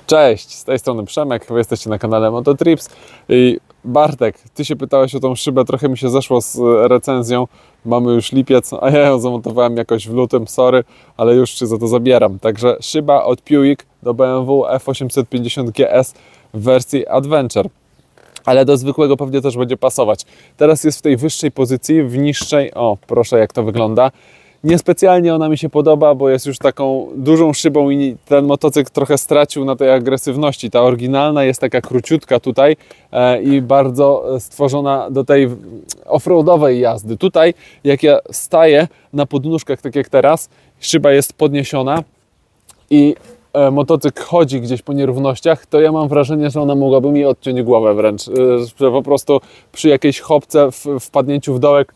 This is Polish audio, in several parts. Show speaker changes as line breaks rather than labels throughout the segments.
Cześć, z tej strony Przemek, wy jesteście na kanale Mototrips i Bartek, ty się pytałeś o tą szybę, trochę mi się zeszło z recenzją, mamy już lipiec, a ja ją zamontowałem jakoś w lutym, sorry, ale już się za to zabieram. Także szyba od Puig do BMW F850 GS w wersji Adventure. Ale do zwykłego pewnie też będzie pasować. Teraz jest w tej wyższej pozycji, w niższej, o proszę jak to wygląda. Niespecjalnie ona mi się podoba, bo jest już taką dużą szybą i ten motocykl trochę stracił na tej agresywności. Ta oryginalna jest taka króciutka tutaj i bardzo stworzona do tej offroadowej jazdy. Tutaj jak ja staję na podnóżkach, tak jak teraz, szyba jest podniesiona i motocykl chodzi gdzieś po nierównościach, to ja mam wrażenie, że ona mogłaby mi odciąć głowę wręcz, że po prostu przy jakiejś chopce, wpadnięciu w dołek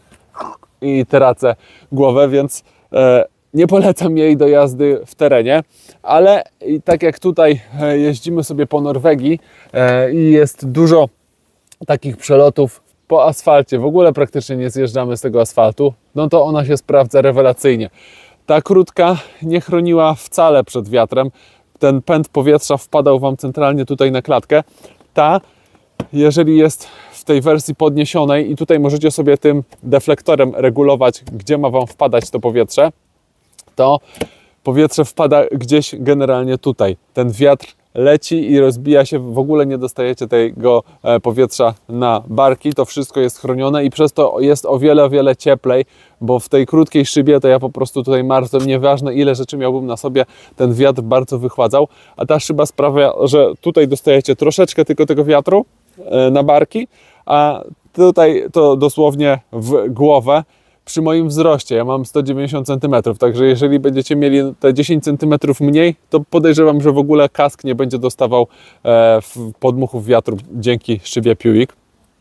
i tracę głowę, więc nie polecam jej do jazdy w terenie, ale tak jak tutaj jeździmy sobie po Norwegii i jest dużo takich przelotów po asfalcie, w ogóle praktycznie nie zjeżdżamy z tego asfaltu, no to ona się sprawdza rewelacyjnie. Ta krótka nie chroniła wcale przed wiatrem, ten pęd powietrza wpadał Wam centralnie tutaj na klatkę. Ta, jeżeli jest w tej wersji podniesionej i tutaj możecie sobie tym deflektorem regulować, gdzie ma Wam wpadać to powietrze, to powietrze wpada gdzieś generalnie tutaj. Ten wiatr leci i rozbija się, w ogóle nie dostajecie tego powietrza na barki, to wszystko jest chronione i przez to jest o wiele cieplej, bo w tej krótkiej szybie to ja po prostu tutaj marzłem, nieważne ile rzeczy miałbym na sobie, ten wiatr bardzo wychładzał, a ta szyba sprawia, że tutaj dostajecie troszeczkę tylko tego wiatru na barki, a tutaj to dosłownie w głowę. Przy moim wzroście, ja mam 190 cm, także jeżeli będziecie mieli te 10 cm mniej, to podejrzewam, że w ogóle kask nie będzie dostawał podmuchów wiatru dzięki szybie Puig.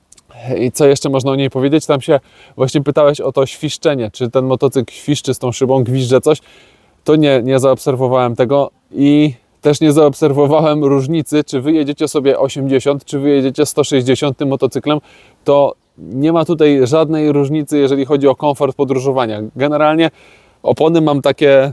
I co jeszcze można o niej powiedzieć? Tam się właśnie pytałeś o to świszczenie, czy ten motocykl świszczy z tą szybą, gwizdże coś. To nie zaobserwowałem tego i też nie zaobserwowałem różnicy, czy wy jedziecie sobie 80, czy wy jedziecie 160 tym motocyklem, to nie ma tutaj żadnej różnicy, jeżeli chodzi o komfort podróżowania. Generalnie opony mam takie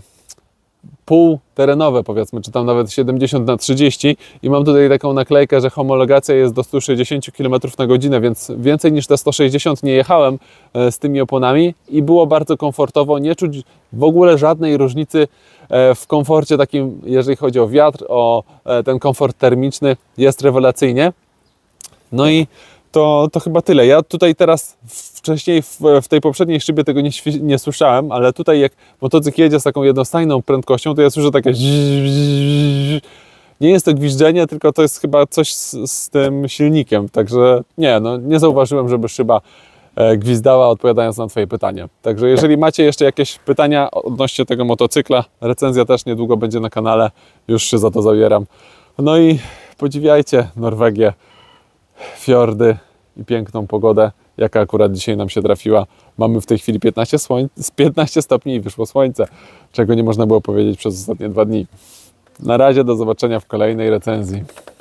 półterenowe, powiedzmy, czy tam nawet 70/30 i mam tutaj taką naklejkę, że homologacja jest do 160 km/h, więc więcej niż te 160 nie jechałem z tymi oponami i było bardzo komfortowo, nie czuć w ogóle żadnej różnicy w komforcie takim, jeżeli chodzi o wiatr, o ten komfort termiczny, jest rewelacyjnie. No i to chyba tyle. Ja tutaj teraz wcześniej w tej poprzedniej szybie tego nie słyszałem, ale tutaj jak motocykl jedzie z taką jednostajną prędkością, to ja słyszę takie nie jest to gwiżdżenie, tylko to jest chyba coś z tym silnikiem. Także nie zauważyłem, żeby szyba gwizdała, odpowiadając na Twoje pytanie. Także jeżeli macie jeszcze jakieś pytania odnośnie tego motocykla, recenzja też niedługo będzie na kanale, już się za to zabieram. No i podziwiajcie Norwegię, fiordy i piękną pogodę, jaka akurat dzisiaj nam się trafiła. Mamy w tej chwili 15 stopni i wyszło słońce, czego nie można było powiedzieć przez ostatnie 2 dni. Na razie, do zobaczenia w kolejnej recenzji.